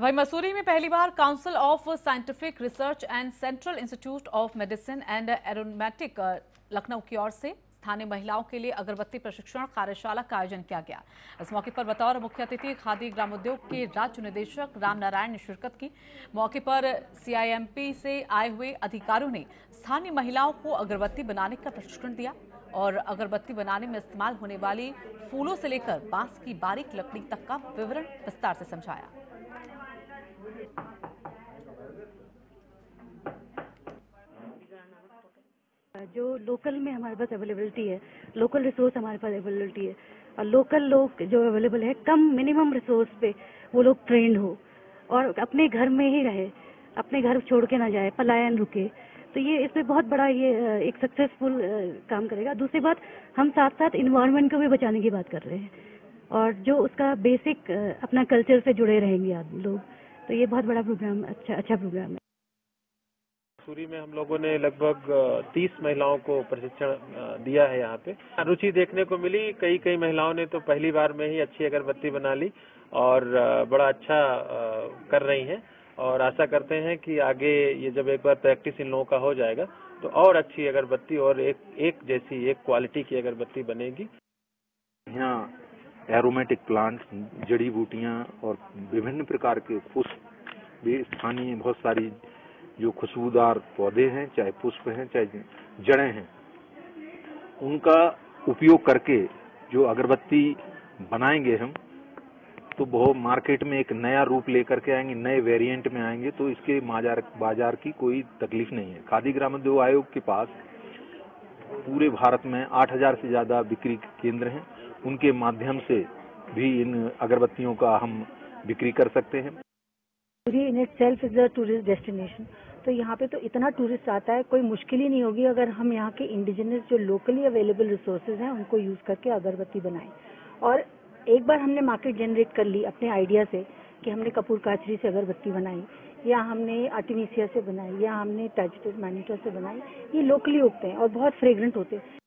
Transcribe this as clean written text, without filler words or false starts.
वहीं मसूरी में पहली बार council of scientific research and central institute of medicine and aromatic Lucknow की ओर से स्थानीय महिलाओं के लिए अगरबत्ती प्रशिक्षण कार्यशाला का आयोजन किया गया। इस मौके पर बतौर मुख्य अतिथि खादी ग्रामोद्योग के राज्य निदेशक राम नारायण ने शिरकत की। मौके पर सीआईएमपी से आए हुए अधिकारियों ने स्थानीय महिलाओं को अगरबत्ती बनाने का प्रशिक्षण दिया और अगरबत्ती बनाने में इस्तेमाल होने वाली फूलों से लेकर बांस की बारीक लकड़ी तक का विवरण विस्तार से समझाया। जो लोकल में हमारे पास अवेलेबिलिटी है, लोकल रिसोर्स हमारे पास अवेलेबिलिटी है और लोकल लोग जो अवेलेबल है कम मिनिमम रिसोर्स पे वो लोग ट्रेंड हो और अपने घर में ही रहे, अपने घर छोड़ के ना जाए, पलायन रुके, तो ये इसमें बहुत बड़ा ये एक सक्सेसफुल काम करेगा। दूसरी बात, हम साथ साथ इन्वायरमेंट को भी बचाने की बात कर रहे हैं और जो उसका बेसिक अपना कल्चर से जुड़े रहेंगे आदमी लोग, तो ये बहुत बड़ा प्रोग्राम, अच्छा प्रोग्राम है। मसूरी में हम लोगों ने लगभग 30 महिलाओं को प्रशिक्षण दिया है। यहाँ पे रुचि देखने को मिली। कई महिलाओं ने तो पहली बार में ही अच्छी अगरबत्ती बना ली और बड़ा अच्छा कर रही हैं और आशा करते हैं कि आगे ये जब एक बार प्रैक्टिस इन लोगों का हो जाएगा तो और अच्छी अगरबत्ती और एक जैसी एक क्वालिटी की अगरबत्ती बनेगी। यहाँ एरोमेटिक प्लांट, जड़ी बूटियां और विभिन्न प्रकार के पुष्प भी, स्थानीय बहुत सारी जो खुशबूदार पौधे हैं, चाहे पुष्प हैं चाहे जड़ें हैं, उनका उपयोग करके जो अगरबत्ती बनाएंगे हम, तो बहुत मार्केट में एक नया रूप लेकर के आएंगे, नए वेरिएंट में आएंगे, तो इसके बाजार की कोई तकलीफ नहीं है। खादी ग्रामोद्योग आयोग के पास पूरे भारत में 8000 से ज्यादा बिक्री केंद्र हैं, उनके माध्यम से भी इन अगरबत्तियों का हम बिक्री कर सकते हैं। Mussoorie in itself is a tourist destination, तो यहाँ पे तो इतना टूरिस्ट आता है, कोई मुश्किल ही नहीं होगी अगर हम यहाँ के इंडिजिनस जो लोकली अवेलेबल रिसोर्सेज हैं उनको यूज करके अगरबत्ती बनाएं। और एक बार हमने मार्केट जनरेट कर ली अपने आइडिया से कि हमने कपूर काचरी से अगरबत्ती बनाई या हमने आर्टिमिसिया से बनाई या हमने टैजिटेड मैनीटर से बनाई, ये लोकली उगते हैं और बहुत फ्रेग्रेंट होते हैं।